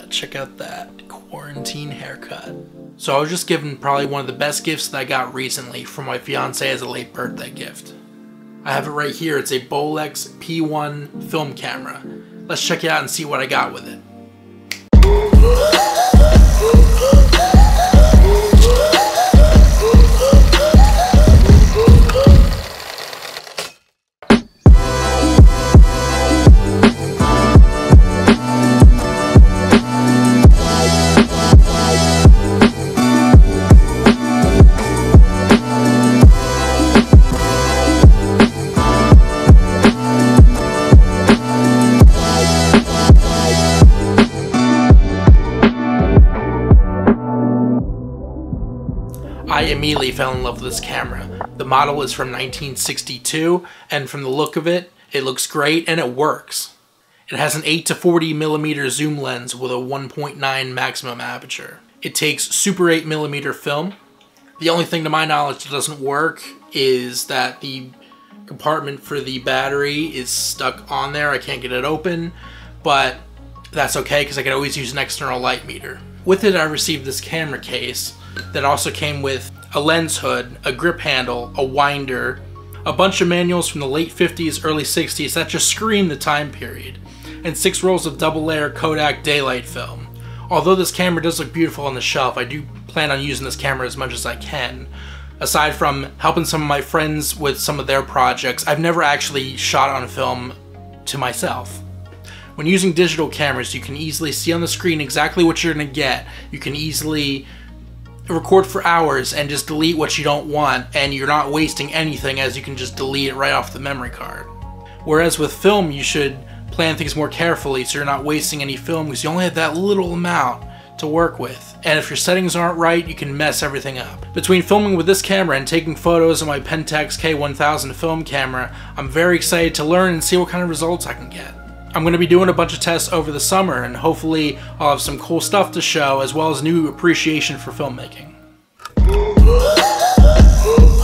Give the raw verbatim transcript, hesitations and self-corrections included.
check out that quarantine haircut. So I was just given probably one of the best gifts that I got recently from my fiance as a late birthday gift. I have it right here. It's a Bolex P one film camera. Let's check it out and see what I got with it. I immediately fell in love with this camera. The model is from nineteen sixty-two, and from the look of it, it looks great and it works. It has an eight to forty millimeter zoom lens with a one point nine maximum aperture. It takes Super eight millimeter film. The only thing to my knowledge that doesn't work is that the compartment for the battery is stuck on there. I can't get it open, but that's okay because I can always use an external light meter. With it, I received this camera case that also came with a lens hood, a grip handle, a winder, a bunch of manuals from the late fifties, early sixties that just scream the time period, and six rolls of double layer Kodak daylight film. Although this camera does look beautiful on the shelf, I do plan on using this camera as much as I can. Aside from helping some of my friends with some of their projects, I've never actually shot on film to myself. When using digital cameras, you can easily see on the screen exactly what you're going to get. You can easily record for hours and just delete what you don't want, and you're not wasting anything as you can just delete it right off the memory card. Whereas with film, you should plan things more carefully so you're not wasting any film because you only have that little amount to work with. And if your settings aren't right, you can mess everything up. Between filming with this camera and taking photos on my Pentax K one thousand film camera, I'm very excited to learn and see what kind of results I can get. I'm going to be doing a bunch of tests over the summer, and hopefully I'll have some cool stuff to show as well as new appreciation for filmmaking.